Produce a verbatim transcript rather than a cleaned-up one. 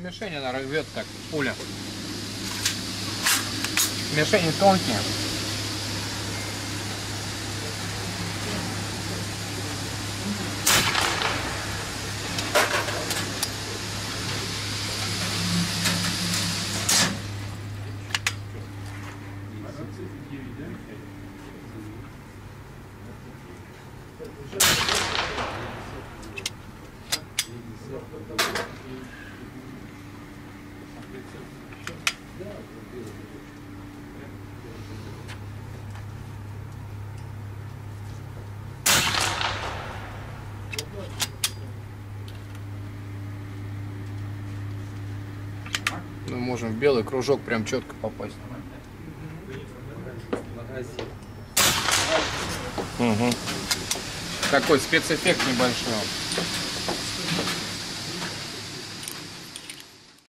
Мишень она рвет так, пуля. Мишени тонкие. Мы можем в белый кружок прям четко попасть. Угу. Такой спецэффект небольшой.